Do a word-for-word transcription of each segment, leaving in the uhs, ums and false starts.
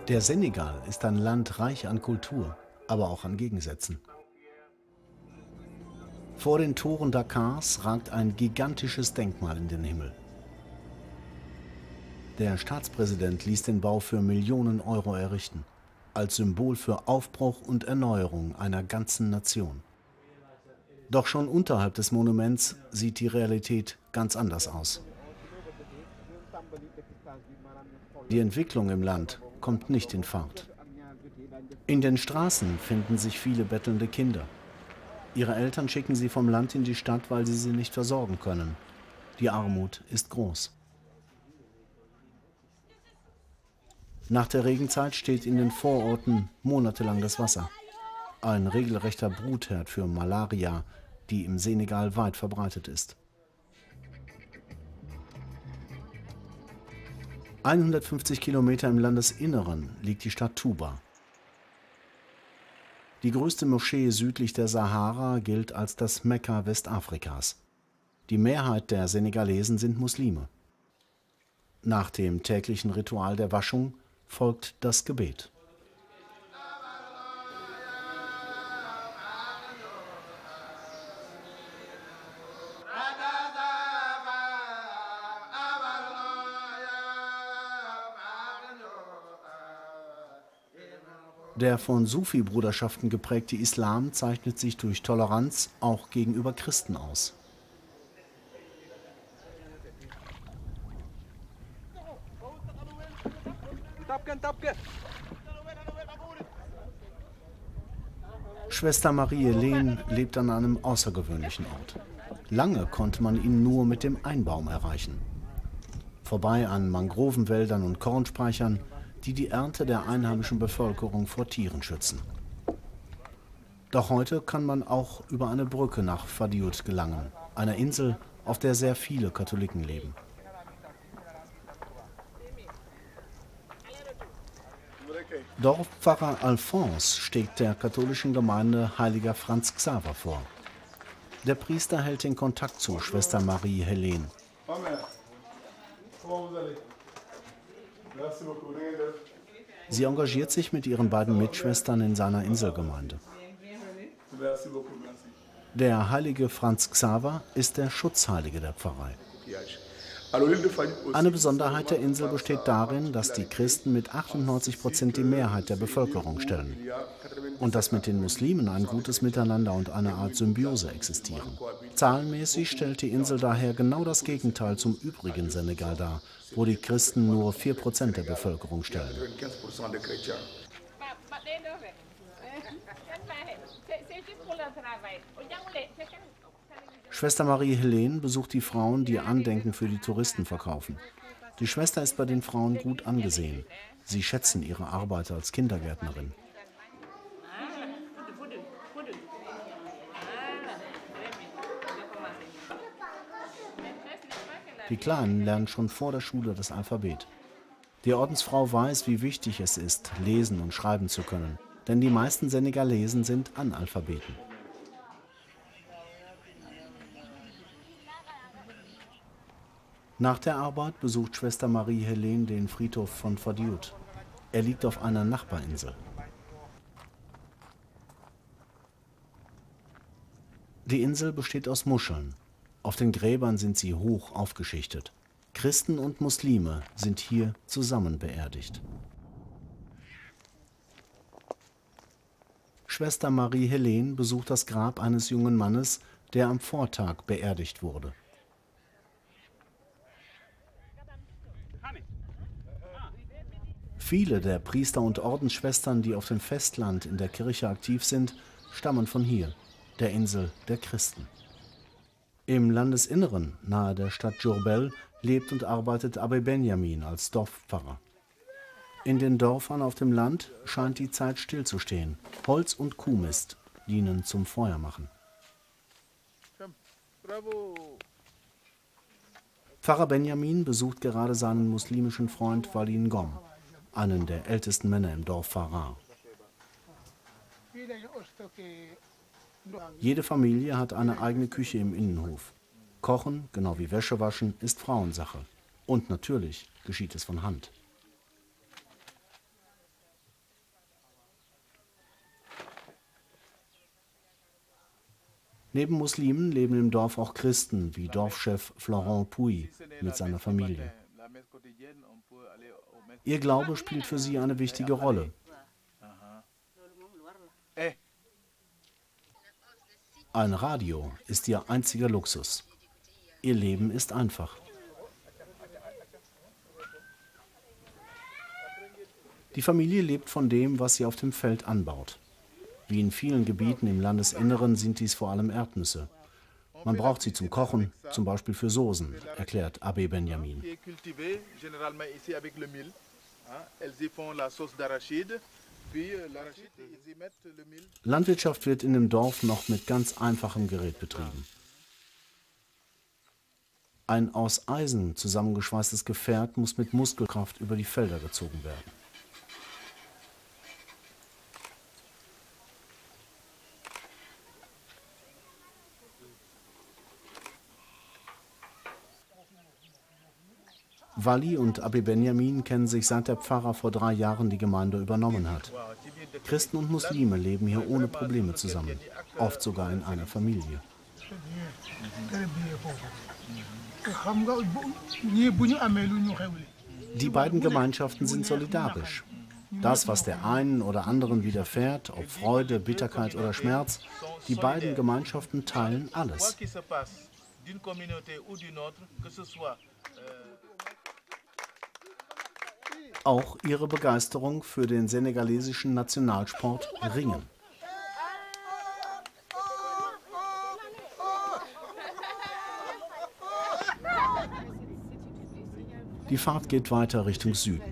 Der Senegal ist ein Land reich an Kultur, aber auch an Gegensätzen. Vor den Toren Dakars ragt ein gigantisches Denkmal in den Himmel. Der Staatspräsident ließ den Bau für Millionen Euro errichten, als Symbol für Aufbruch und Erneuerung einer ganzen Nation. Doch schon unterhalb des Monuments sieht die Realität ganz anders aus. Die Entwicklung im Land kommt nicht in Fahrt. In den Straßen finden sich viele bettelnde Kinder. Ihre Eltern schicken sie vom Land in die Stadt, weil sie sie nicht versorgen können. Die Armut ist groß. Nach der Regenzeit steht in den Vororten monatelang das Wasser. Ein regelrechter Brutherd für Malaria, die im Senegal weit verbreitet ist. hundertfünfzig Kilometer im Landesinneren liegt die Stadt Touba. Die größte Moschee südlich der Sahara gilt als das Mekka Westafrikas. Die Mehrheit der Senegalesen sind Muslime. Nach dem täglichen Ritual der Waschung folgt das Gebet. Der von Sufi-Bruderschaften geprägte Islam zeichnet sich durch Toleranz auch gegenüber Christen aus. Schwester Marie-Helene lebt an einem außergewöhnlichen Ort. Lange konnte man ihn nur mit dem Einbaum erreichen. Vorbei an Mangrovenwäldern und Kornspeichern, die die Ernte der einheimischen Bevölkerung vor Tieren schützen. Doch heute kann man auch über eine Brücke nach Fadiout gelangen, einer Insel, auf der sehr viele Katholiken leben. Dorfpfarrer Alphonse steht der katholischen Gemeinde Heiliger Franz Xaver vor. Der Priester hält den Kontakt zu Schwester Marie-Helene. Sie engagiert sich mit ihren beiden Mitschwestern in seiner Inselgemeinde. Der heilige Franz Xaver ist der Schutzheilige der Pfarrei. Eine Besonderheit der Insel besteht darin, dass die Christen mit achtundneunzig Prozent die Mehrheit der Bevölkerung stellen und dass mit den Muslimen ein gutes Miteinander und eine Art Symbiose existieren. Zahlenmäßig stellt die Insel daher genau das Gegenteil zum übrigen Senegal dar, wo die Christen nur vier Prozent der Bevölkerung stellen. Schwester Marie-Helene besucht die Frauen, die Andenken für die Touristen verkaufen. Die Schwester ist bei den Frauen gut angesehen. Sie schätzen ihre Arbeit als Kindergärtnerin. Die Kleinen lernen schon vor der Schule das Alphabet. Die Ordensfrau weiß, wie wichtig es ist, lesen und schreiben zu können, denn die meisten Senegalesen sind Analphabeten. Nach der Arbeit besucht Schwester Marie-Helene den Friedhof von Fadiout. Er liegt auf einer Nachbarinsel. Die Insel besteht aus Muscheln. Auf den Gräbern sind sie hoch aufgeschichtet. Christen und Muslime sind hier zusammen beerdigt. Schwester Marie-Helene besucht das Grab eines jungen Mannes, der am Vortag beerdigt wurde. Viele der Priester und Ordensschwestern, die auf dem Festland in der Kirche aktiv sind, stammen von hier, der Insel der Christen. Im Landesinneren, nahe der Stadt Djurbel, lebt und arbeitet Abbé Benjamin als Dorfpfarrer. In den Dörfern auf dem Land scheint die Zeit stillzustehen. Holz und Kuhmist dienen zum Feuermachen. Pfarrer Benjamin besucht gerade seinen muslimischen Freund Walin Gom, einen der ältesten Männer im Dorf Farah. Jede Familie hat eine eigene Küche im Innenhof. Kochen, genau wie Wäsche waschen, ist Frauensache. Und natürlich geschieht es von Hand. Neben Muslimen leben im Dorf auch Christen, wie Dorfchef Florent Puy mit seiner Familie. Ihr Glaube spielt für sie eine wichtige Rolle. Ein Radio ist ihr einziger Luxus. Ihr Leben ist einfach. Die Familie lebt von dem, was sie auf dem Feld anbaut. Wie in vielen Gebieten im Landesinneren sind dies vor allem Erdnüsse. Man braucht sie zum Kochen, zum Beispiel für Soßen, erklärt Abbé Benjamin. Landwirtschaft wird in dem Dorf noch mit ganz einfachem Gerät betrieben. Ein aus Eisen zusammengeschweißtes Gefährt muss mit Muskelkraft über die Felder gezogen werden. Wally und Abbé Benjamin kennen sich, seit der Pfarrer vor drei Jahren die Gemeinde übernommen hat. Christen und Muslime leben hier ohne Probleme zusammen, oft sogar in einer Familie. Die beiden Gemeinschaften sind solidarisch. Das, was der einen oder anderen widerfährt, ob Freude, Bitterkeit oder Schmerz, die beiden Gemeinschaften teilen alles. Auch ihre Begeisterung für den senegalesischen Nationalsport Ringen. Die Fahrt geht weiter Richtung Süden.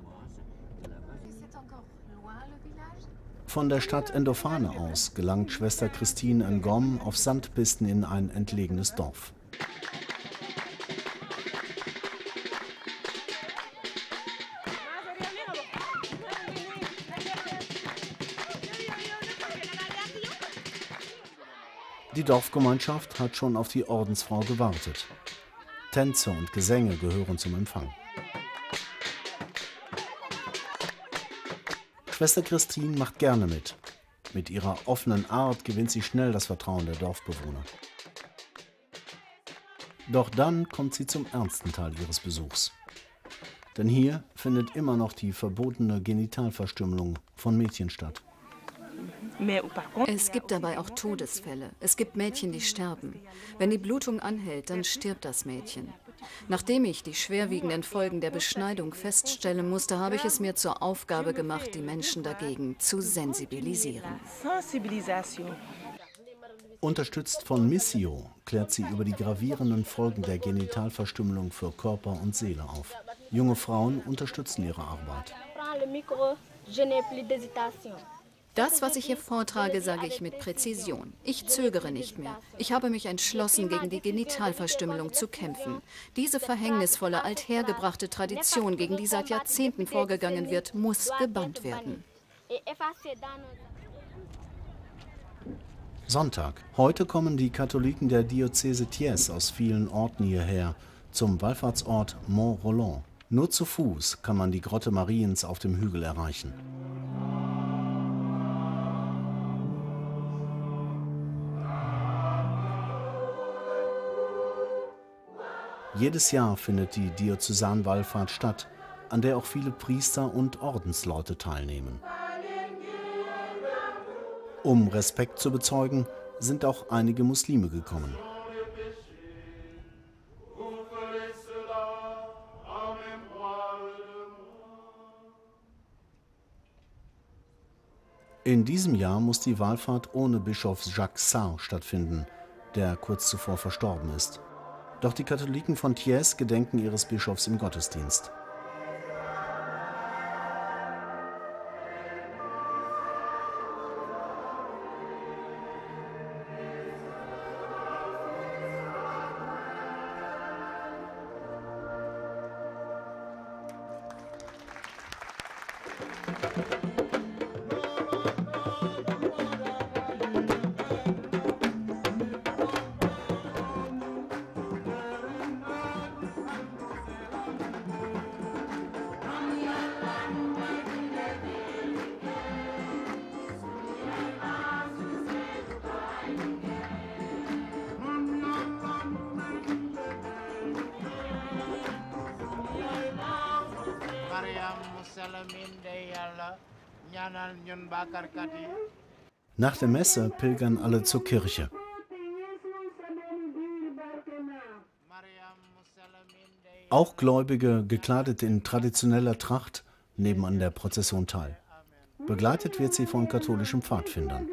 Von der Stadt Endofane aus gelangt Schwester Christine Ngom auf Sandpisten in ein entlegenes Dorf. Die Dorfgemeinschaft hat schon auf die Ordensfrau gewartet. Tänze und Gesänge gehören zum Empfang. Schwester Christine macht gerne mit. Mit ihrer offenen Art gewinnt sie schnell das Vertrauen der Dorfbewohner. Doch dann kommt sie zum ernsten Teil ihres Besuchs. Denn hier findet immer noch die verbotene Genitalverstümmelung von Mädchen statt. Es gibt dabei auch Todesfälle. Es gibt Mädchen, die sterben. Wenn die Blutung anhält, dann stirbt das Mädchen. Nachdem ich die schwerwiegenden Folgen der Beschneidung feststellen musste, habe ich es mir zur Aufgabe gemacht, die Menschen dagegen zu sensibilisieren. Unterstützt von Missio klärt sie über die gravierenden Folgen der Genitalverstümmelung für Körper und Seele auf. Junge Frauen unterstützen ihre Arbeit. Das, was ich hier vortrage, sage ich mit Präzision. Ich zögere nicht mehr. Ich habe mich entschlossen, gegen die Genitalverstümmelung zu kämpfen. Diese verhängnisvolle, althergebrachte Tradition, gegen die seit Jahrzehnten vorgegangen wird, muss gebannt werden. Sonntag. Heute kommen die Katholiken der Diözese Thiès aus vielen Orten hierher, zum Wallfahrtsort Mont Rolland. Nur zu Fuß kann man die Grotte Mariens auf dem Hügel erreichen. Jedes Jahr findet die Diözesanwallfahrt statt, an der auch viele Priester und Ordensleute teilnehmen. Um Respekt zu bezeugen, sind auch einige Muslime gekommen. In diesem Jahr muss die Wallfahrt ohne Bischof Jacques Sarre stattfinden, der kurz zuvor verstorben ist. Doch die Katholiken von Thiès gedenken ihres Bischofs im Gottesdienst. Nach der Messe pilgern alle zur Kirche. Auch Gläubige, gekleidet in traditioneller Tracht, nehmen an der Prozession teil. Begleitet wird sie von katholischen Pfadfindern.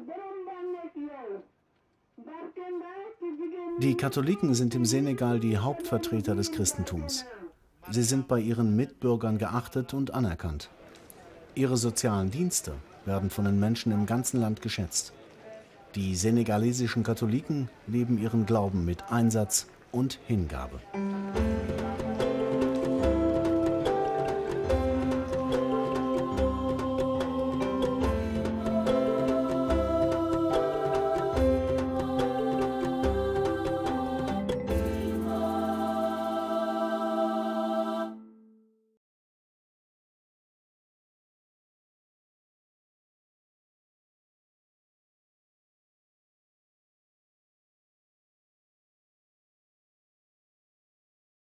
Die Katholiken sind im Senegal die Hauptvertreter des Christentums. Sie sind bei ihren Mitbürgern geachtet und anerkannt. Ihre sozialen Dienste werden von den Menschen im ganzen Land geschätzt. Die senegalesischen Katholiken leben ihren Glauben mit Einsatz und Hingabe.